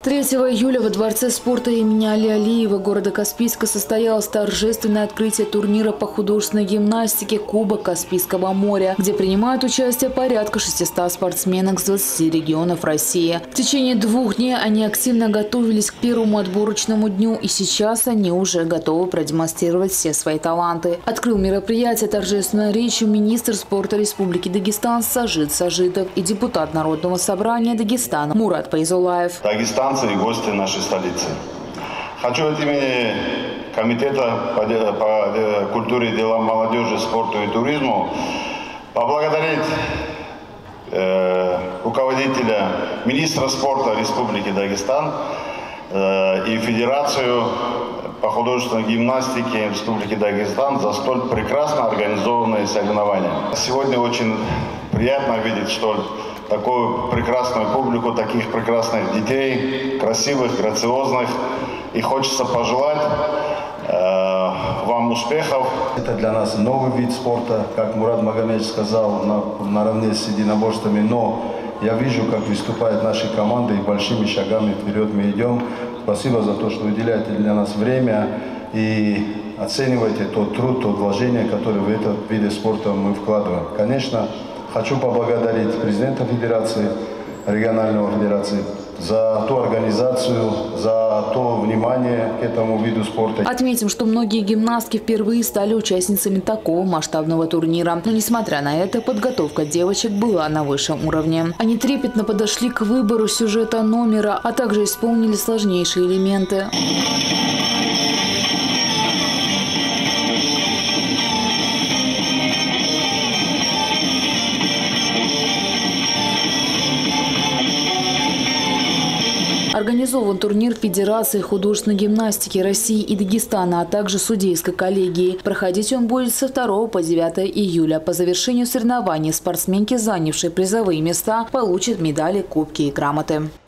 3 июля во Дворце спорта имени Али Алиева города Каспийска состоялось торжественное открытие турнира по художественной гимнастике «Кубок Каспийского моря», где принимают участие порядка 600 спортсменок с 20 регионов России. В течение 2 дней они активно готовились к первому отборочному дню, и сейчас они уже готовы продемонстрировать все свои таланты. Открыл мероприятие торжественной речью министр спорта Республики Дагестан Сажид Сажитов и депутат Народного собрания Дагестана Мурат Файзулаев. Дагестанцы и гости нашей столицы. Хочу от имени Комитета по культуре, делам молодежи, спорту и туризму поблагодарить руководителя, министра спорта Республики Дагестан и Федерацию по художественной гимнастике Республики Дагестан за столь прекрасно организованные соревнования. Сегодня очень приятно видеть, что такую прекрасную публику, таких прекрасных детей, красивых, грациозных. И хочется пожелать вам успехов. Это для нас новый вид спорта, как Мурат Магомедович сказал, наравне с единоборствами. Но я вижу, как выступают наши команды, и большими шагами вперед мы идем. Спасибо за то, что уделяете для нас время и оцениваете тот труд, то вложение, которое в этот вид спорта мы вкладываем. Конечно, хочу поблагодарить президента Федерации, регионального федерации, за ту организацию, за то внимание к этому виду спорта. Отметим, что многие гимнастки впервые стали участницами такого масштабного турнира. Но несмотря на это, подготовка девочек была на высшем уровне. Они трепетно подошли к выбору сюжета номера, а также исполнили сложнейшие элементы. Организован турнир Федерации художественной гимнастики России и Дагестана, а также судейской коллегии. Проходить он будет со 2 по 9 июля. По завершению соревнований спортсменки, занявшие призовые места, получат медали, кубки и грамоты.